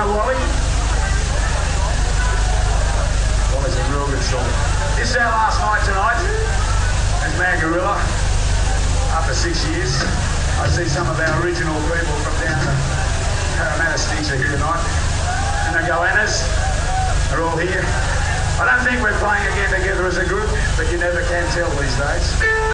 know Wally? Wally's a real good song. This is our last night tonight as Mad Gorilla. After 6 years, I see some of our original people from down the Parramatta sticks are here tonight. And the Goannas are all here. I don't think we're playing again together as a group, but you never can tell these days.